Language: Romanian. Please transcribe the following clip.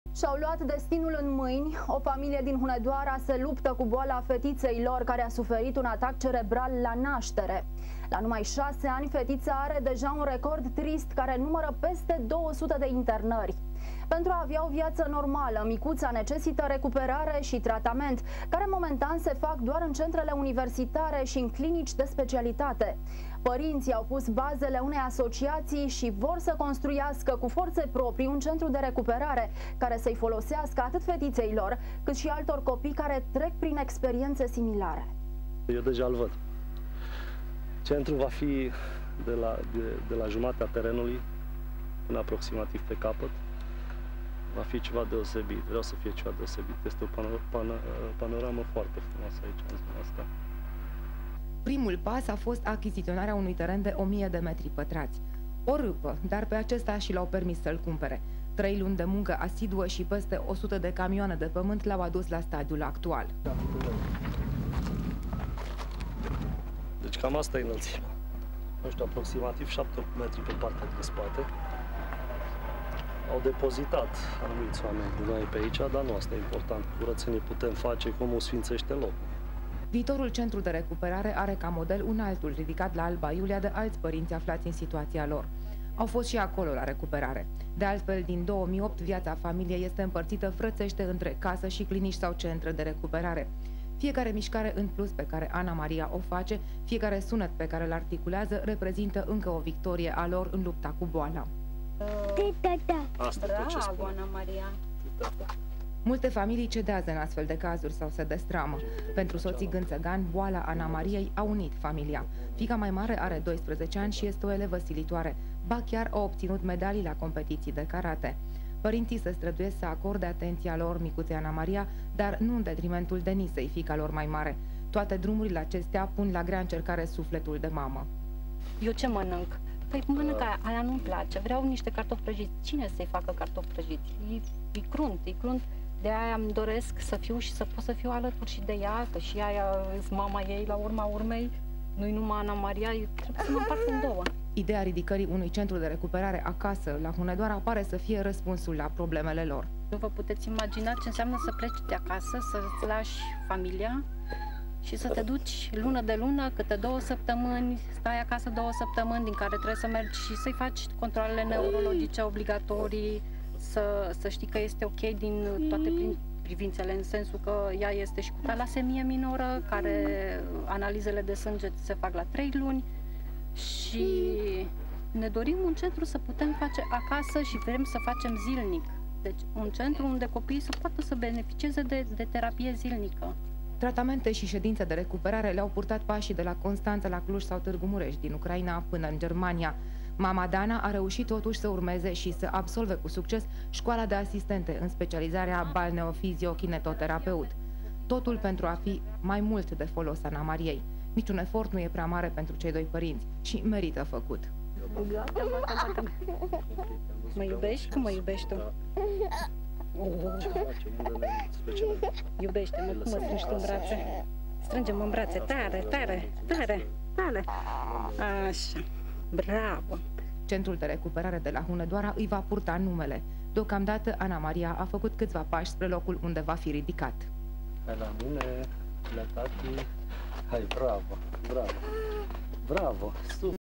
Și-au luat destinul în mâini. O familie din Hunedoara se luptă cu boala fetiței lor, care a suferit un atac cerebral la naștere. La numai 6 ani, fetița are deja un record trist care numără peste 200 de internări. Pentru a avea o viață normală, micuța necesită recuperare și tratament, care momentan se fac doar în centrele universitare și în clinici de specialitate. Părinții au pus bazele unei asociații și vor să construiască cu forțe proprii un centru de recuperare care să-i folosească atât fetiței lor, cât și altor copii care trec prin experiențe similare. Eu deja îl văd. Centrul va fi de la jumatea terenului până aproximativ pe capăt. Va fi ceva deosebit. Vreau să fie ceva deosebit. Este o panoramă foarte frumoasă aici, în zona asta. Primul pas a fost achiziționarea unui teren de 1000 de metri pătrați. O râpă, dar pe acesta și l-au permis să-l cumpere. 3 luni de muncă asiduă și peste 100 de camioane de pământ l-au adus la stadiul actual. Deci cam asta e înălțimea. Nu știu, aproximativ 7-8 metri pe partea de spate. Au depozitat anumiți oameni din noi pe aici, dar nu asta e important. Curățenie putem face cum o sfințește locul. Viitorul centru de recuperare are ca model un altul ridicat la Alba Iulia de alți părinți aflați în situația lor. Au fost și acolo la recuperare. De altfel, din 2008, viața familiei este împărțită frățește între casă și clinici sau centre de recuperare. Fiecare mișcare în plus pe care Ana Maria o face, fiecare sunet pe care îl articulează, reprezintă încă o victorie a lor în lupta cu boala. Bravo, Ana Maria! Multe familii cedează în astfel de cazuri sau se destramă. Pentru soții Gânțăgan, boala Ana Mariei a unit familia. Fiica mai mare are 12 ani și este o elevă silitoare. Ba chiar a obținut medalii la competiții de karate. Părinții se străduiesc să acorde atenția lor micuței Ana Maria, dar nu în detrimentul Denisei, fiica lor mai mare. Toate drumurile acestea pun la grea încercare sufletul de mamă. Eu ce mănânc? Păi mănânc aia nu-mi place. Vreau niște cartofi prăjiți. Cine să-i facă cartofi prăjiți? E crunt. De aia îmi doresc să fiu și să pot să fiu alături și de ea, că și aia e mama ei la urma urmei. Nu-i numai Ana Maria, trebuie să mă împart în două. Ideea ridicării unui centru de recuperare acasă, la Hunedoara, pare să fie răspunsul la problemele lor. Nu vă puteți imagina ce înseamnă să pleci de acasă, să-ți lași familia și să te duci lună de lună, câte 2 săptămâni, stai acasă 2 săptămâni, din care trebuie să mergi și să-i faci controalele neurologice obligatorii, să știi că este ok din toate privințele, în sensul că ea este și cu talasemie minoră, care analizele de sânge se fac la 3 luni și ne dorim un centru să putem face acasă și vrem să facem zilnic. Deci un centru unde copiii să poată să beneficieze de terapie zilnică. Tratamente și ședințe de recuperare le-au purtat pașii de la Constanța la Cluj sau Târgu Mureș, din Ucraina până în Germania. Mama Dana a reușit totuși să urmeze și să absolve cu succes școala de asistente în specializarea balneofizio-kinetoterapeut. Totul pentru a fi mai mult de folos Ana Mariei. Niciun efort nu e prea mare pentru cei 2 părinți și merită făcut. Mă iubești? Cum mă iubești tu? Iubește-mă, cum mă strângi tu în brațe? Strângem în brațe, tare! Așa, bravo! Centrul de recuperare de la Hunedoara îi va purta numele. Deocamdată, Ana Maria a făcut câțiva pași spre locul unde va fi ridicat. Hai la mine, la tati. Hai, bravo! Super!